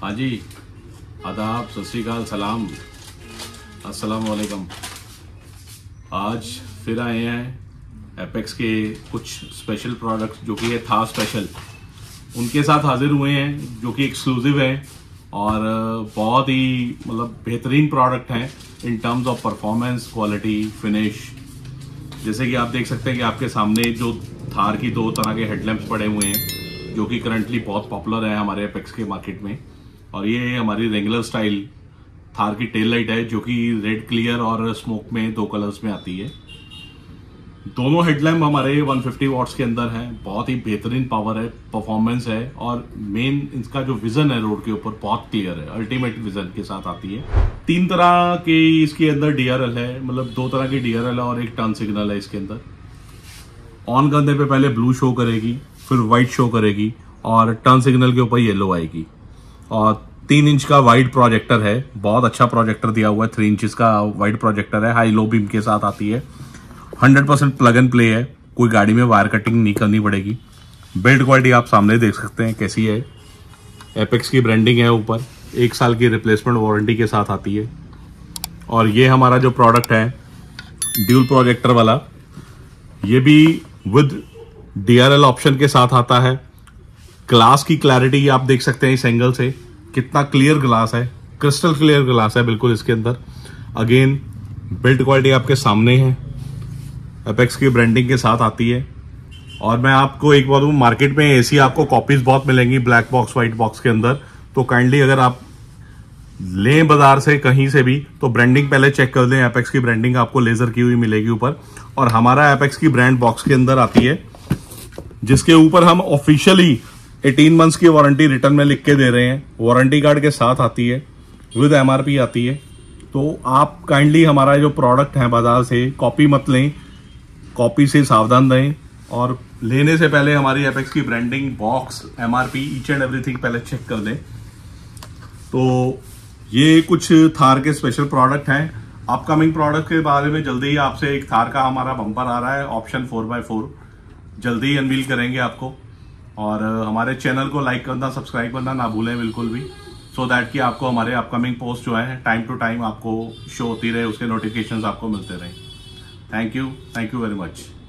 हाँ जी, आदाब, सत श्री अकाल, सलाम, अस्सलाम वालेकुम। आज फिर आए हैं एपेक्स के कुछ स्पेशल प्रोडक्ट्स जो कि है था स्पेशल, उनके साथ हाजिर हुए हैं जो कि एक्सक्लूसिव है और बहुत ही बेहतरीन प्रोडक्ट हैं in terms of performance, quality, finish. जैसे कि आप देख सकते हैं कि आपके सामने जो थार की दो तरह के हेडलैम्प्स पड़े हुए हैं जो कि करंटली बहुत पॉपुलर है हमारे एपेक्स के मार्केट में। और ये हमारी रेगुलर स्टाइल थार की टेल लाइट है जो कि रेड क्लियर और स्मोक में दो कलर्स में आती है। दोनों हेडलैम्प हमारे 150 वॉट्स के अंदर हैं। बहुत ही बेहतरीन पावर है, परफॉर्मेंस है और मेन इसका जो विजन है रोड के ऊपर बहुत क्लियर है, अल्टीमेट विजन के साथ आती है। 3 तरह के इसके अंदर डीआरएल है, 2 तरह की डीआरएल है और एक टर्न सिग्नल है इसके अंदर। ऑन करने पे पहले ब्लू शो करेगी, फिर व्हाइट शो करेगी और टर्न सिग्नल के ऊपर येलो आएगी। और 3 इंच का वाइड प्रोजेक्टर है, बहुत अच्छा प्रोजेक्टर दिया हुआ है। 3 इंच का वाइड प्रोजेक्टर है, हाई लो बीम के साथ आती है। 100% प्लग एंड प्ले है, कोई गाड़ी में वायर कटिंग नहीं करनी पड़ेगी। बिल्ड क्वालिटी आप सामने देख सकते हैं कैसी है। एपेक्स की ब्रांडिंग है ऊपर, 1 साल की रिप्लेसमेंट वारंटी के साथ आती है। और ये हमारा जो प्रोडक्ट है ड्यूल प्रोजेक्टर वाला, ये भी विद डीआरएल ऑप्शन के साथ आता है। ग्लास की क्लैरिटी आप देख सकते हैं इस एंगल से, कितना क्लियर ग्लास है, क्रिस्टल क्लियर ग्लास है बिल्कुल इसके अंदर। अगेन बिल्ड क्वालिटी आपके सामने है, एपेक्स की ब्रांडिंग के साथ आती है। और मैं आपको एक बात, मार्केट में ऐसी आपको कॉपीज बहुत मिलेंगी ब्लैक बॉक्स व्हाइट बॉक्स के अंदर, तो काइंडली अगर आप लें बाजार से कहीं से भी तो ब्रांडिंग पहले चेक कर दें। एपेक्स की ब्रांडिंग आपको लेजर की हुई मिलेगी ऊपर। और हमारा एपेक्स की ब्रांड बॉक्स के अंदर आती है जिसके ऊपर हम ऑफिशियली 18 मंथ्स की वारंटी रिटर्न में लिख के दे रहे हैं। वारंटी कार्ड के साथ आती है, विद एमआरपी आती है। तो आप काइंडली हमारा जो प्रोडक्ट है बाजार से कॉपी मत लें, कॉपी से सावधान रहें और लेने से पहले हमारी एपेक्स की branding, box, MRP, each and everything पहले चेक कर लें। तो ये कुछ थार के स्पेशल प्रोडक्ट हैं। अपकमिंग प्रोडक्ट के बारे में जल्दी ही आपसे एक थार का हमारा बम्पर आ रहा है, ऑप्शन 4x4, जल्दी ही अनवील करेंगे आपको। और हमारे चैनल को लाइक करना, सब्सक्राइब करना ना भूलें बिल्कुल भी, सो दैट कि आपको हमारे अपकमिंग पोस्ट जो है टाइम टू टाइम आपको शो होती रहे, उसके नोटिफिकेशंस आपको मिलते रहें। Thank you very much.